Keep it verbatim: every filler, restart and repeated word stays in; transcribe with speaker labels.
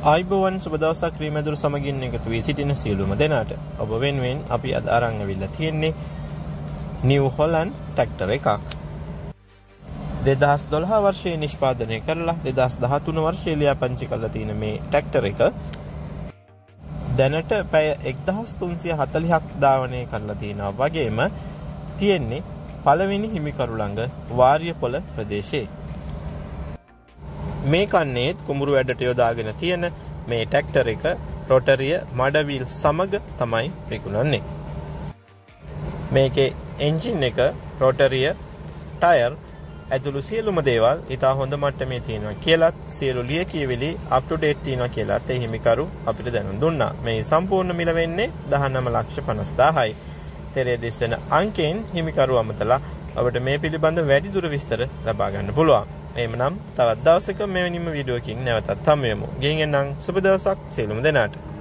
Speaker 1: ආයිබෝවන් සුබ දවසක් ක්‍රීමැදුරු සමගින් එකතු වී සිටින සියලුම දෙනාට ඔබ වෙනුවෙන් අපි අද අරන් අවිල්ලා තියෙන්නේ නිව් හොලන්ඩ් ට්‍රැක්ටර් එකක්. දෙදහස් දොළහ වර්ෂයේ නිෂ්පාදනය කරලා දෙදහස් දහතුන වර්ෂයේ ලියාපදිංචි කරලා තියෙන මේ ට්‍රැක්ටර් එක දැනට පැය එක්දහස් තුන්සිය හතළිහක් ධාවනය කරලා තියෙනවා වගේම තියෙන්නේ පළවෙනි හිමිකරු ළඟ වාරියපොළ ප්‍රදේශයේ. මේ කන්නේත් කුඹුරු වැඩට යොදාගෙන තියෙන මේ ට්‍රැක්ටර් එක රොටරිය මඩවිල් සමග තමයි විකුණන්නේ. මේකේ එන්ජින් එක රොටරිය ටයර් ඇතුළු සියලුම දේවල් ඉතා හොඳ මට්ටමේ තියෙනවා කියලාත් සියලු ලියකියවිලි අප් ටු ඩේට් තියෙනවා කියලාත් ඒ හිමිකරු අපිට දැනුම් දුන්නා. මේ සම්පූර්ණ මිල වෙන්නේ දහනව ලක්ෂ පනස් දාහයි. තෙරේ දිස්වන අංකයෙන් හිමිකරු අමතලා ඔබට මේ පිළිබඳ වැඩිදුර විස්තර ලබා ගන්න පුළුවන්. එහෙමනම් තවත් දවසක මෙවැනිම වීඩියෝකින් නැවතත් හමු වෙමු. ගෙයින් එන්නම් සුබ දවසක් සියලුම දෙනාට.